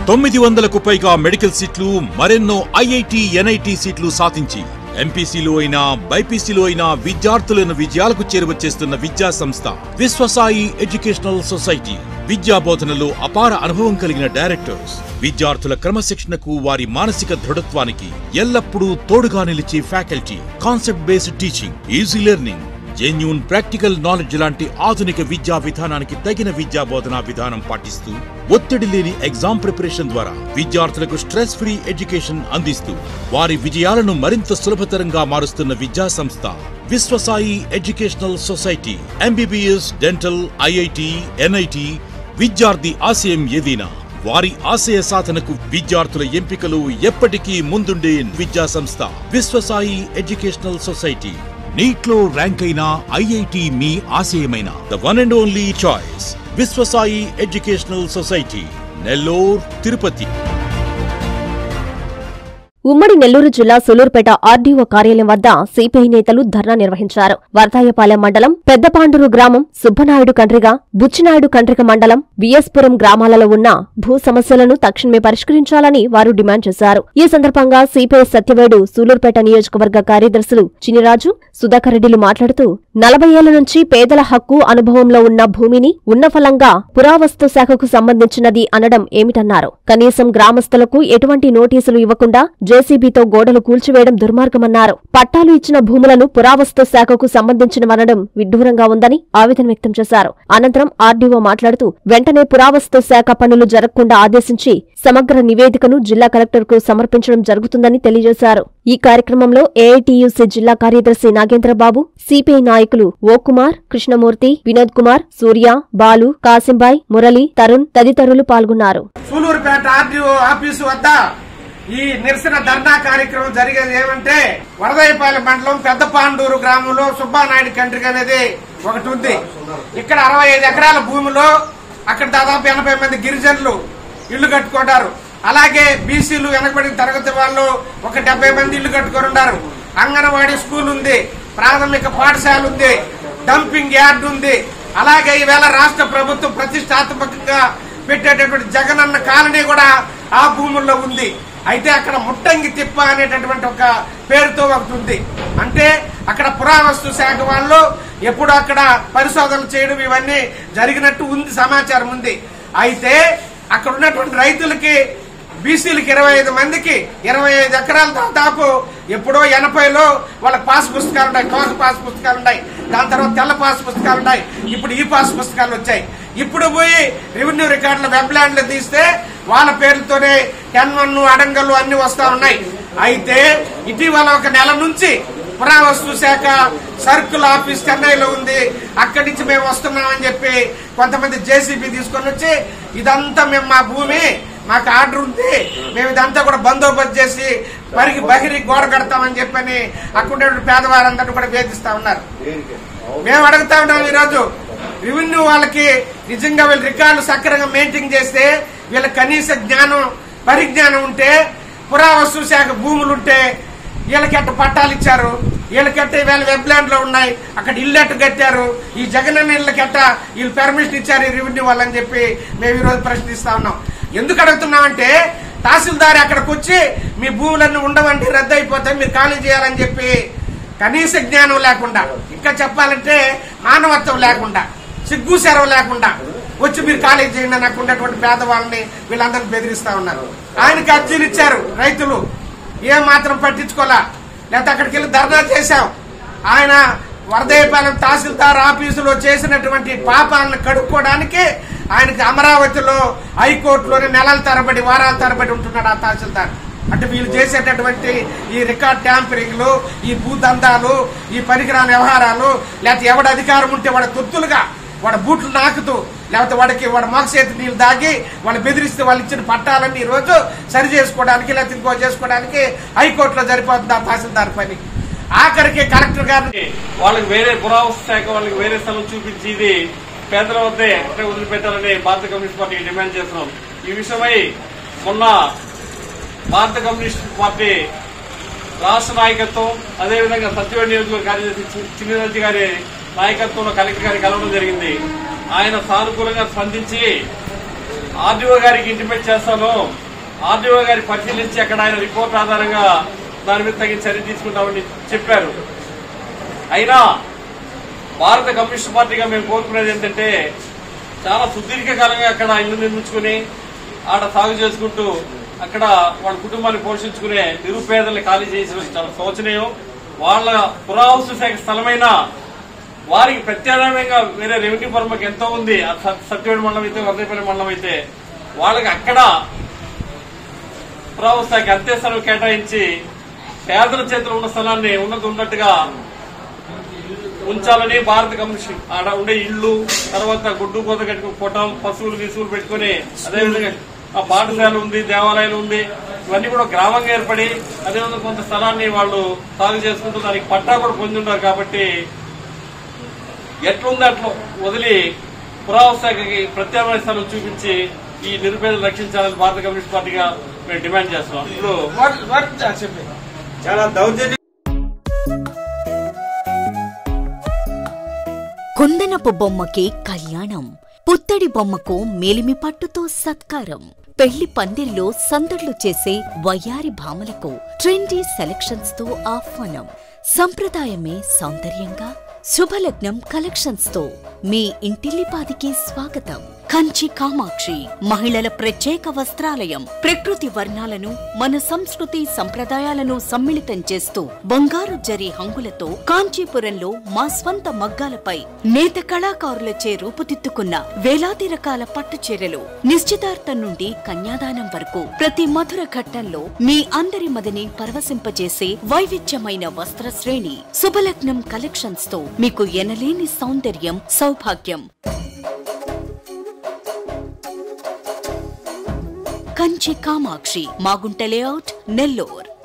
900కు పైగా మెడికల్ సీట్లు, మరెన్నో ఐఐటి, ఎన్ఐటి సీట్లు సాధించి ఎంపీసీలో అయినా బైపీసీలో అయినా విద్యార్థులను విజయాలకు చేరువచేస్తున్న విద్యా సంస్థ విశ్వసాయి ఎడ్యుకేషనల్ సొసైటీ. విద్యా బోధనలో అపార అనుభవం కలిగిన డైరెక్టర్స్ విద్యార్థుల క్రమశిక్షణకు, వారి మానసిక దృఢత్వానికి ఎల్లప్పుడూ తోడుగా నిలిచే faculty, concept based teaching, easy learning, genuine practical knowledge లాంటి ఆధునిక విద్యా విధానానికి తగిన విద్యా బోధనా విధానం పాటిస్తూ ఒత్తిడి లేని ఎగ్జామ్ ప్రిపరేషన్ ద్వారా విద్యార్థులకు స్ట్రెస్ ఫ్రీ ఎడ్యుకేషన్ అందిస్తూ వారి విజయాలను మరింత సులభతరంగా మారుస్తున్న విద్యా సంస్థ Viswasai educational society. MBBS, dental, IIT, NIT విద్యార్థి ఆశయం ఏదైనా వారి ఆశయ సాధనకు విద్యార్థుల ఎంపికలు ఎప్పటికీ ముందుండే విద్యా సంస్థ విశ్వసాయి ఎడ్యుకేషనల్ సొసైటీ. నీట్లో ర్యాంక్ అయిన ఐఐటి మీ ఆశయమైన the one and only choice Viswasai educational society, Nellore, Tirupati. ఉమ్మడి నెల్లూరు జిల్లా సూలూరుపేట ఆర్డీఓ కార్యాలయం వద్ద సిపిఐ నేతలు ధర్నా నిర్వహించారు. వర్ధాయపాలెం మండలం పెద్దపాండూరు గ్రామం, సుబ్బనాయుడు కండ్రిగ, బుచ్చినాయుడు కండ్రిగ మండలం, విఎస్పురం గ్రామాలలో ఉన్న భూ సమస్యలను తక్షణమే పరిష్కరించాలని వారు డిమాండ్ చేశారు. ఈ సందర్భంగా సిపిఐ సత్యవేడు సూలూరుపేట నియోజకవర్గ కార్యదర్శులు చినిరాజు, సుధాకర్ రెడ్డిలు మాట్లాడుతూ 40 ఏళ్ల నుంచి పేదల హక్కు అనుభవంలో ఉన్న భూమిని ఉన్నఫలంగా పురావస్తు శాఖకు సంబంధించినది అనడం ఏమిటన్నారు. కనీసం గ్రామస్తులకు ఎటువంటి నోటీసులు ఇవ్వకుండా జేసీబీతో గోడలు కూల్చివేయడం దుర్మార్గమన్నారు. పట్టాలు ఇచ్చిన భూములను పురావస్తు శాఖకు సంబంధించినవనడం విడ్డూరంగా ఉందని ఆవేదన వ్యక్తం చేశారు. అనంతరం ఆర్డీఓ మాట్లాడుతూ వెంటనే పురావస్తు శాఖ పనులు జరగకుండా ఆదేశించి సమగ్ర నివేదికను జిల్లా కలెక్టర్కు సమర్పించడం జరుగుతుందని తెలియజేశారు. ఈ కార్యక్రమంలో ఏఐటీయూసీ జిల్లా కార్యదర్శి నాగేంద్రబాబు, సిపిఐ నాయకులు ఓ కుమార్, కృష్ణమూర్తి, వినోద్ కుమార్, సూర్య, బాలు, కాసింబాయ్, మురళి, తరుణ్ తదితరులు పాల్గొన్నారు. సూలూరుపేట ఆర్డీఓ ఆఫీసు వద్ద ఈ నిరసన ధర్నా కార్యక్రమం జరిగేది ఏమంటే, వరదయ్యపాలెం మండలం పెద్దపాండూరు గ్రామంలో సుబ్బానాయుడు కండ్రిగ అనేది ఒకటి ఉంది. ఇక్కడ 65 ఎకరాల భూమిలో అక్కడ దాదాపు 80 మంది గిరిజనులు ఇళ్లు కట్టుకుంటారు. అలాగే బీసీలు, వెనకబడిన తరగతి వాళ్ళు ఒక 70 మంది ఇళ్లు కట్టుకొని ఉన్నారు. అంగన్వాడీ స్కూల్ ఉంది, ప్రాథమిక పాఠశాల ఉంది, డంపింగ్ యార్డ్ ఉంది. అలాగే ఈవేళ రాష్ట్ర ప్రభుత్వం ప్రతిష్టాత్మకంగా పెట్టేటటువంటి జగనన్న కాలనీ కూడా ఆ భూముల్లో ఉంది. అయితే అక్కడ ముట్టంగి తిప్ప అనేటటువంటి ఒక పేరుతో ఒకటి ఉంది. అంటే అక్కడ పురావస్తు శాఖ వాళ్ళు ఎప్పుడు అక్కడ పరిశోధనలు చేయడం ఇవన్నీ జరిగినట్టు ఉంది, సమాచారం ఉంది. అయితే అక్కడ ఉన్నటువంటి రైతులకి, బీసీలకి 25 మందికి 25 ఎకరాలు దాదాపు ఎప్పుడో 80లో వాళ్ళ పాస్ పుస్తకాలు ఉన్నాయి, తోక పాస్ పుస్తకాలు ఉన్నాయి, దాని తర్వాత తెల్ల పాస్ పుస్తకాలు ఉన్నాయి, ఇప్పుడు ఈ పాస్ పుస్తకాలు వచ్చాయి. ఇప్పుడు పోయి రెవెన్యూ రికార్డుల వెబ్ ల్యాండ్లు తీస్తే వాళ్ళ పేర్లతోనే 10-1 అడంగలు అన్ని వస్తా ఉన్నాయి. అయితే ఇటీవల ఒక నెల నుంచి పురావస్తు శాఖ సర్కిల్ ఆఫీస్ చెన్నైలో ఉంది, అక్కడి నుంచి మేము వస్తున్నామని చెప్పి కొంతమంది జేసీబీ తీసుకొని వచ్చి ఇదంతా మేము మా భూమి, మాకు ఆర్డర్ ఉంది, మేము ఇదంతా కూడా బందోబస్తు చేసి బహిరి గోడ కడతామని చెప్పని అక్కడ పేదవారందరూ కూడా వేధిస్తా ఉన్నారు. మేము అడుగుతా ఉన్నాం, ఈరోజు రెవెన్యూ వాళ్ళకి నిజంగా వీళ్ళు రికార్డులు సక్రమంగా మెయింటైన్ చేస్తే, వీళ్ళ కనీస జ్ఞానం, పరిజ్ఞానం ఉంటే, పురావస్తు శాఖ భూములుంటే వీళ్ళకెట్ట పట్టాలు ఇచ్చారు, వీళ్ళకెట్ట వీళ్ళ వెబ్ ల్యాండ్ లో ఉన్నాయి, అక్కడ ఇల్లెట్టు కట్టారు, ఈ జగనన్న ఇళ్ళకెట్ట వీళ్ళు పర్మిషన్ ఇచ్చారు ఈ రెవెన్యూ వాళ్ళని చెప్పి మేము ఈరోజు ప్రశ్నిస్తా ఉన్నాం. ఎందుకు అడుగుతున్నామంటే, తహసీల్దార్ అక్కడికి వచ్చి మీ భూములన్నీ ఉండవంటే రద్దు అయిపోతాయి, మీరు ఖాళీ చేయాలని చెప్పి కనీస జ్ఞానం లేకుండా, ఇంకా చెప్పాలంటే మానవత్వం లేకుండా, సిగ్గు సెరవ లేకుండా వచ్చి మీరు ఖాళీ చేయండి అని అక్కడ ఉన్నటువంటి పేదవాళ్ళని వీళ్ళందరినీ బెదిరిస్తా ఉన్నారు. ఆయనకి అర్జీలు ఇచ్చారు రైతులు, ఏం మాత్రం పట్టించుకోలే. లేకపోతే అక్కడికి వెళ్ళి ధర్నా చేశాం. ఆయన వరదయ్యపాలెం తహసీల్దార్ ఆఫీసులో చేసినటువంటి పాపాలను కడుక్కోవడానికి ఆయనకి అమరావతిలో హైకోర్టులోనే నెలల తరబడి, వారాల తరబడి ఉంటున్నాడు ఆ తహసీల్దార్. అంటే వీళ్ళు చేసేటటువంటి ఈ రికార్డ్ ట్యాంపరింగ్లు, ఈ భూదందాలు, ఈ పనికిరాని వ్యవహారాలు, లేకపోతే ఎవడు అధికారం ఉంటే వాడు తొత్తులుగా వాడు బూట్లు నాకుతూ, లేకపోతే వాడి మోగసేతి నీళ్ళు దాగి వాళ్ళు బెదిరిస్తే వాళ్ళు ఇచ్చిన పట్టాలన్నీ ఈ రోజు సరి చేసుకోవడానికి, లేకపోతే ఇంకో చేసుకోవడానికి హైకోర్టులో సరిపోతుంది ఆ తహసీల్దార్ పని. ఆఖరికి కలెక్టర్ గారు వాళ్ళకి వేరే పురావస్తు శాఖ వాళ్ళకి వేరే స్థలం చూపించి ఇది పేదల వద్దే వదిలిపెట్టాలని భారత కమ్యూనిస్ట్ పార్టీ డిమాండ్ చేస్తున్నాం. ఈ విషయమై మొన్న భారత కమ్యూనిస్ట్ పార్టీ రాష్ట్ర నాయకత్వం, అదేవిధంగా సత్యవేడు నియోజకవర్గ కార్యదర్శి చిన్నిరాజు గారి నాయకత్వంలో కలెక్టర్ గారిని కలవడం జరిగింది. ఆయన సానుకూలంగా స్పందించి ఆర్డీఓ గారికి ఇంటిమేట్ చేస్తాను. ఆర్డీఓ గారి పరిశీలించి అక్కడ ఆయన రిపోర్ట్ ఆధారంగా దాని మీద తగిన చర్య తీసుకుంటామని చెప్పారు. అయినా భారత కమ్యూనిస్ట్ పార్టీగా మేము కోరుకునేది ఏంటంటే చాలా సుదీర్ఘకాలంగా అక్కడ ఇల్లు నిర్మించుకుని ఆడ సాగు చేసుకుంటూ అక్కడ వాళ్ళ కుటుంబాన్ని పోషించుకునే నిరుపేదల్ని ఖాళీ చేసి చాలా శోచనీయం. వాళ్ళ పురావస్తు శాఖ స్థలమైన వారికి ప్రత్యామ్నాయంగా వేరే రెవెన్యూ పరమకి ఎంతో ఉంది. సత్యవేడు మండలం అయితే, వరదపల్లి మండలం అయితే వాళ్ళకి అక్కడ పురావస్తు శాఖ అంతే స్థలం కేటాయించి పేదల చేతిలో ఉన్న స్థలాన్ని ఉన్నట్టుగా ఉంచాలని భారత కమ్యూనిస్ట్ ఆడ ఉండే ఇళ్లు, తర్వాత గుడ్డు కోత కట్టుకోవటం, పశువులు గీసువులు పెట్టుకుని, అదేవిధంగా ఆ పాఠశాల ఉంది, దేవాలయాలు ఉంది, ఇవన్నీ కూడా గ్రామంగా ఏర్పడి అదేవిధంగా కొంత స్థలాన్ని వాళ్ళు సాగు చేసుకుంటూ దానికి పట్టా కూడా పొంది ఉన్నారు. కాబట్టి ఎట్లుంది అట్లా వదిలి పురావస్తు శాఖకి ప్రత్యామ్నాయ స్థలం చూపించి ఈ నిరుపేదలు రక్షించాలని భారత కమ్యూనిస్ట్ పార్టీగా మేము డిమాండ్ చేస్తున్నాం. ఇప్పుడు చాలా దౌర్జన్యం. కుందనపు బొమ్మకి కళ్యాణం, పుత్తడి బొమ్మకు మేలిమి పట్టుతో సత్కారం, పెళ్లి పందిరిలో సందడ్లు చేసే వయ్యారి భామలకు ట్రెండీ సెలక్షన్స్ తో ఆహ్వానం. సంప్రదాయమే సౌందర్యంగా శుభలగ్నం కలెక్షన్స్ తో మీ ఇంటిల్లిపాదికి స్వాగతం. కంచి కామాక్షి మహిళల ప్రత్యేక వస్త్రాలయం. ప్రకృతి వర్ణాలను, మన సంస్కృతి సంప్రదాయాలను సమ్మిళితం చేస్తూ బంగారు జరి హంగులతో కాంచీపురంలో మా స్వంత మగ్గాలపై నేత కళాకారులచే రూపుదిద్దుకున్న వేలాది రకాల పట్టుచీరలు. నిశ్చితార్థం నుండి కన్యాదానం వరకు ప్రతి మధుర ఘట్టంలో మీ అందరి మదిని పరవశింపజేసే వైవిధ్యమైన వస్త్ర శ్రేణి. శుభలగ్నం కలెక్షన్స్ తో మీకు ఎనలేని సౌందర్యం, సౌభాగ్యం. కంచి కామాక్షి, మాగుంట లేఅవుట్, నెల్లూరు.